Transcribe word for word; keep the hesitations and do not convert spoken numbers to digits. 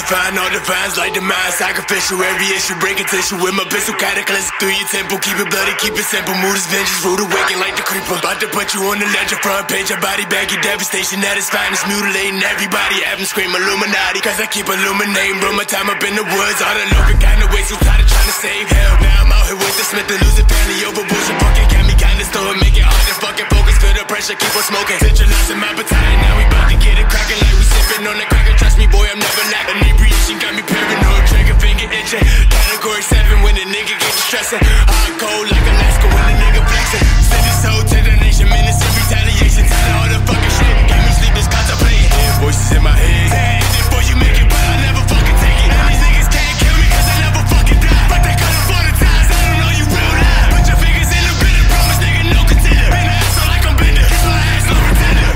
define all defines like the mind. Sacrificial, every issue, breaking tissue with my pistol. Cataclysm through your temple. Keep it bloody, keep it simple. Mood is vengeance, rude awaken like the creeper. About to put you on the ledger, front page. Your body bag, your devastation at its finest. Mutilating everybody, have them scream Illuminati. Cause I keep illuminating, bro. My time up in the woods. All the looking kind of way, so tired of trying to save hell. Now I'm out here with the Smith and losing family over bullshit. Fucking got me kinda stolen, make it hard to fucking focus. Feel the pressure, keep on smoking. Centralizing my appetite, now we bout to get it cracking like we sipping on the cracker. Trust me, boy, I'm never lacking. Inebriation got me paranoid, trigger finger itching. Category seven when the nigga gets stressing. Hard cold like Alaska when the nigga flexing. Send his soul to the nation, menace and retaliation. Tired of all the fucking shit, got me sleepless contemplating. Hear voices in my head, hey, before you make it, but I never fucking take it. And these niggas can't kill me cause I never fucking die. But they cut up all the ties, I don't know you real life. Put your fingers in the bitter, promise nigga no contender. Bend the ass like I'm bender, kiss my ass, no pretender.